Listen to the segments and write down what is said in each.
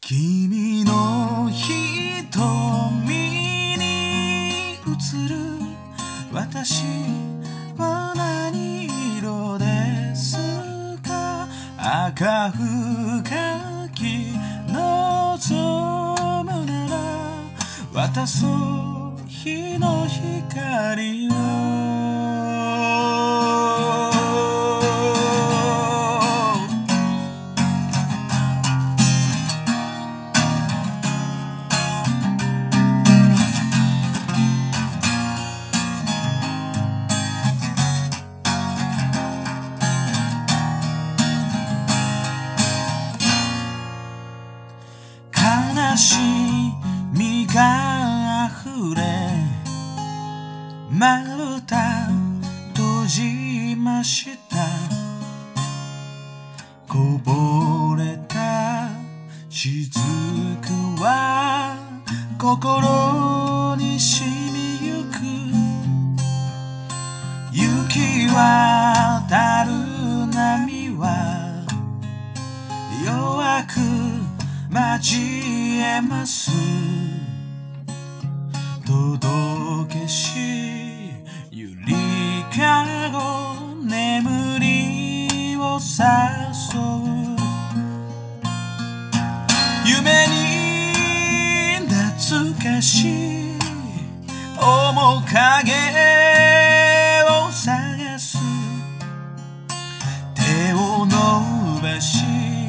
君の瞳に映る私は何色ですか。赤深き望むなら渡そう日の光を。悲しみが溢れまぶた閉じました。こぼれた雫は心に染みゆく。行き渡る波は弱く交えます。届けしゆりかご眠りを誘う。夢に懐かしい面影を探す。手を伸ばし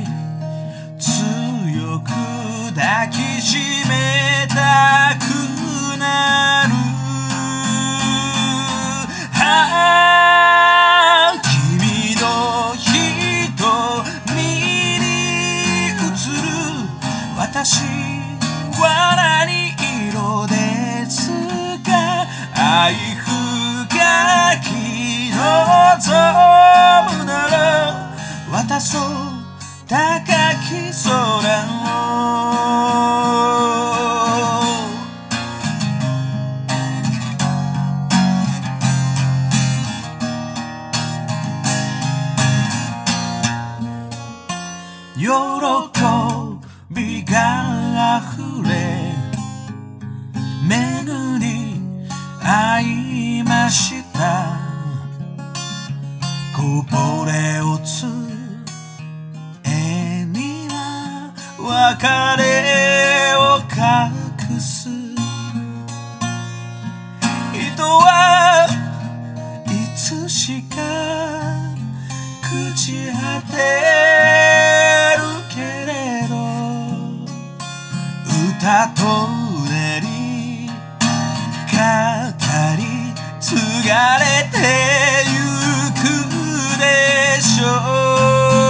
強く抱きしめたくなる。君の瞳に映る私は何色ですか。愛深き望むなら渡そう高き空を。喜びがあふれ巡り会いました。こぼれ落ち別れを隠す。人はいつしか朽ち果てるけれど歌となり語り継がれてゆくでしょう。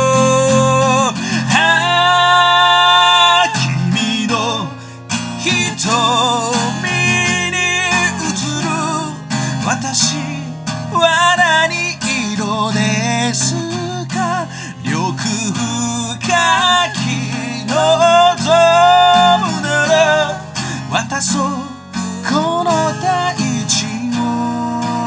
瞳に映る私は何色ですか。緑深き望むなら渡そうこの大地を。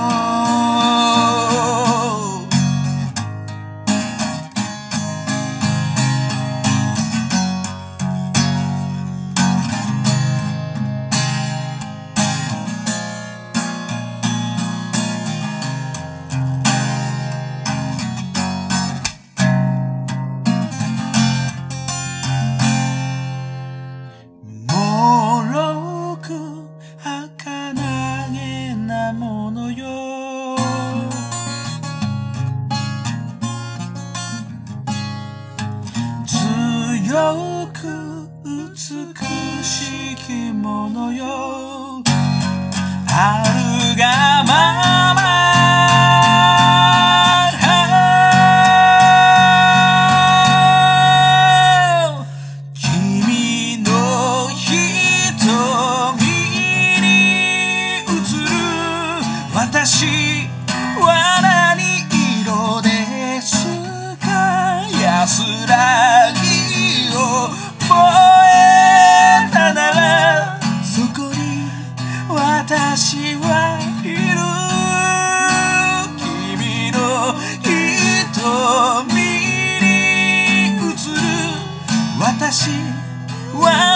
強く美しきものよ。春がまま君の瞳に映る私は何色ですか。安らぎを燃えたならそこに私はいる。君の瞳に映る私わ